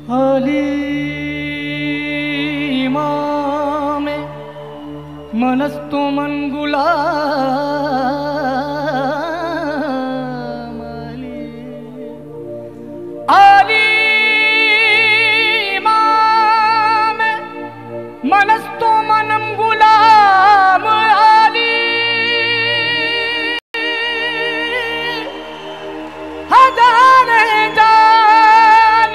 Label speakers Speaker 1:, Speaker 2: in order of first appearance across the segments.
Speaker 1: علی امام من است و من غلام علی امام من است و منم غلام علی هدان جان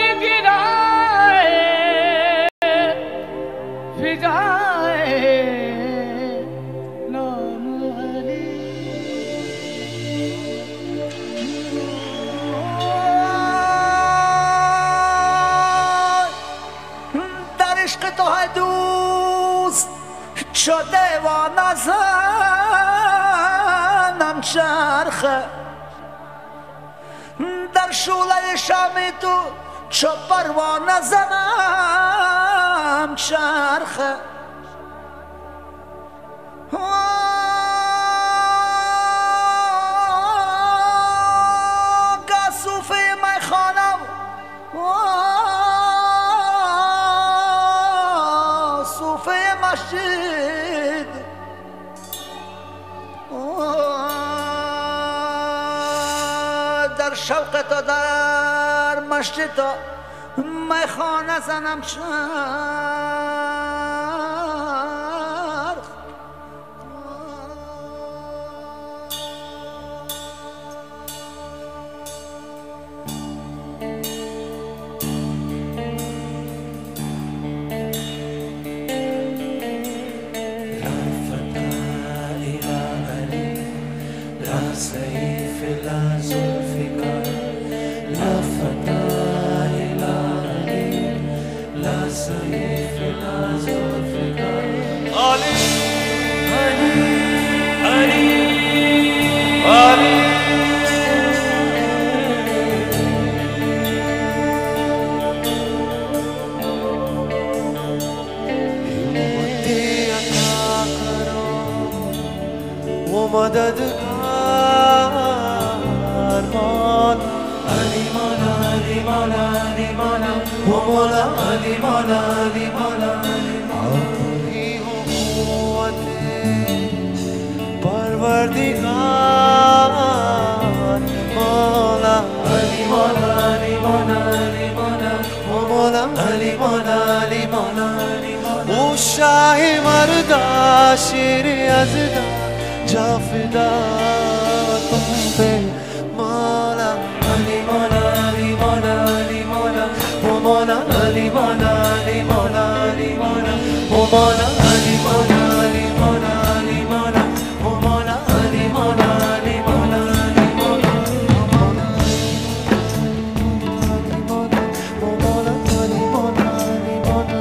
Speaker 1: گرائے فضائے نام علی
Speaker 2: در عشق تو ہے دوست شده و نزنم چرخه در شعله شمی تو چو پروانه زنم چرخه گه صوفی میخوانم صوفی مسجد در شوق تو در مسجد تو میخانه زنم چرخ
Speaker 3: سيف لا زلفقار لا فتى إلى علي لا سيف لا زلفقار علي علي علي علي हिम्मती अता करो वो मददगार Ali Mola, Ali Mola, Ali Mola, O Mola, Ali Mola, Ali Mola, Ali Mola. ही हो कुव्वते परवरदिगार Mola, Ali Mola, Ali Mola, Ali Mola, O Mola, Ali Mola, Ali Mola, Ali Mola. O शाही मर्दा शेर अज़दा जाफिदा तुम पे Mola, Ali Mola, Ali Mola, Ali Mola, O Mola, Ali Mola, Ali Mola, Ali Mola, O Mola, Ali Mola, Ali Mola, Ali Mola, O Mola, Ali Mola, Ali Mola, Ali Mola, O Mola, Ali Mola, Ali Mola.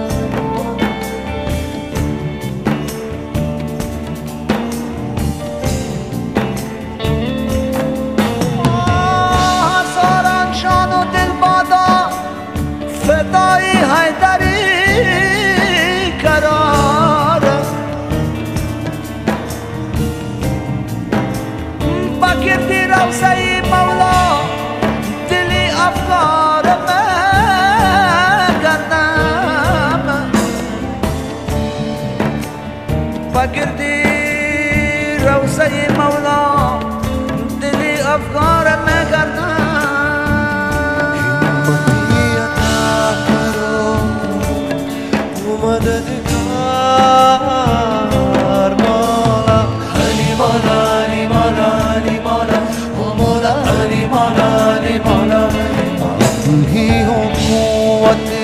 Speaker 2: فدای حیدری قرار بگردی روضه مولا دلی افکار من گردم بگردی روضه مولا دلی افکار من گردم मददगार मौला अली मौला अली मौला अली मौला ओ मौला अली मौला अली मौला तू ही हो कुव्वते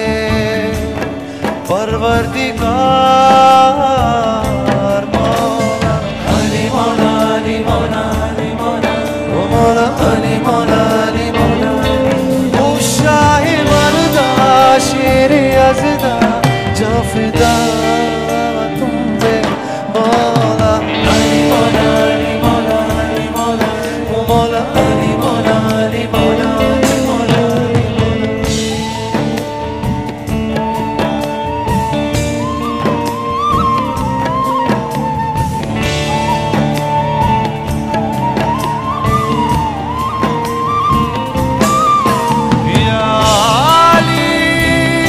Speaker 2: परवरदिगार मौला अली मौला अली मौला अली मौला ओ मौला अली मौला अली मौला ओ शाही मर्दा शेर अज़दा जाफिदा तुम पे मौला अली मौला अली मौला अली मौला ओ मौला अली मौला अली मौला अली मौला अली मौला या अली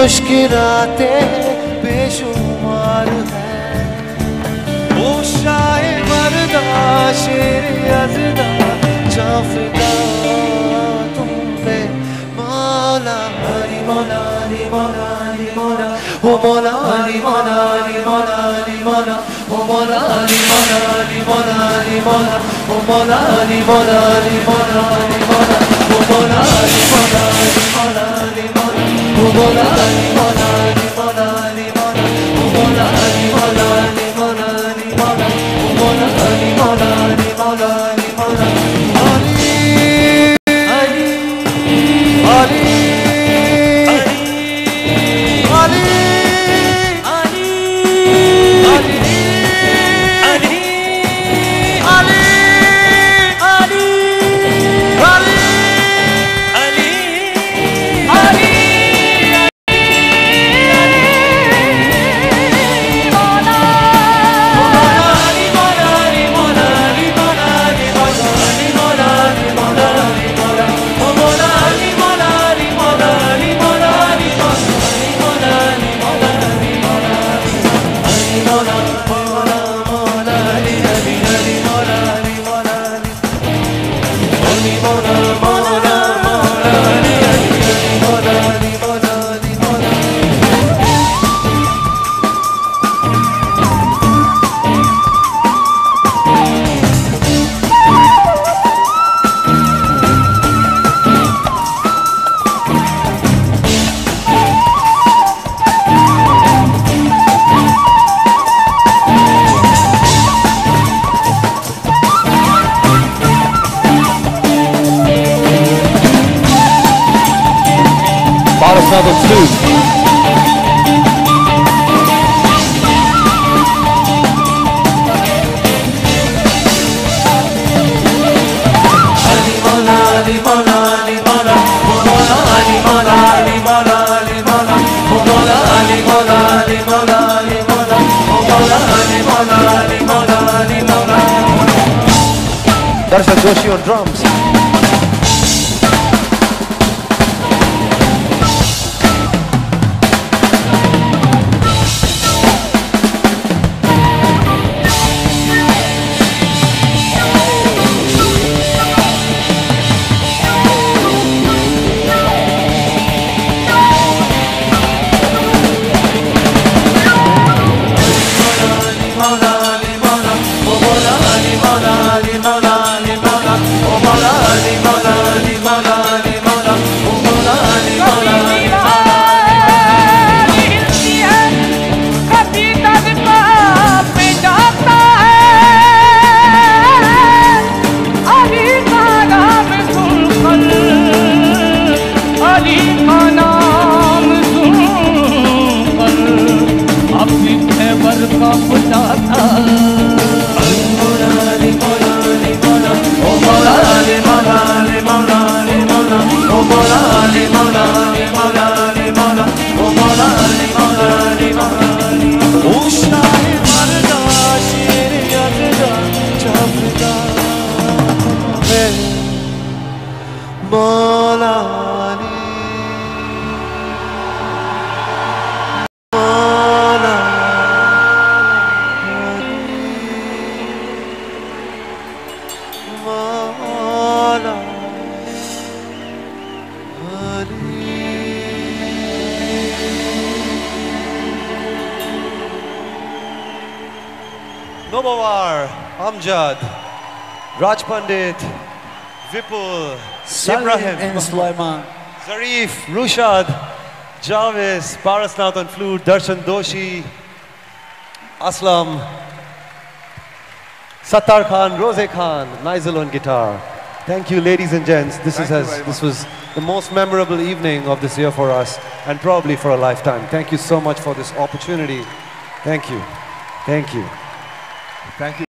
Speaker 3: मुश्किलातें बेशुमार है। ओ शाहे मर्दा शेर यज़दा जाफिदा तुम पे मौला अली मौला अली मौला अली मौला ओ मौला अली मौला अली मौला अली मौला ओ मौला अली मौला अली मौला अली मौला ओ मौला अली मौला अली मौला अली मौला ओ मौला अली मौला अली मौला अली मौला ओ मौला अली मौला अली मौला अली मौला ओ मौला अली मौला अली मौला अली मौला ओ मौला अली मौला अली मौला अली मौला Ali
Speaker 2: Number 2.
Speaker 3: Darshan Joshi on drums. Nomawar, Amjad, Raj Pandit, Vipul, Ibrahim,
Speaker 2: and Sulaiman,
Speaker 3: Zarif, Rushad, Jarvis, Parasnath on flute, Darshan Doshi, Aslam, Sattar Khan, Rose Khan, Nigel on guitar. Thank you, ladies and gents. This was the most memorable evening of this year for us, and probably for a lifetime. Thank you so much for this opportunity. Thank you. Thank you.
Speaker 2: Thank you.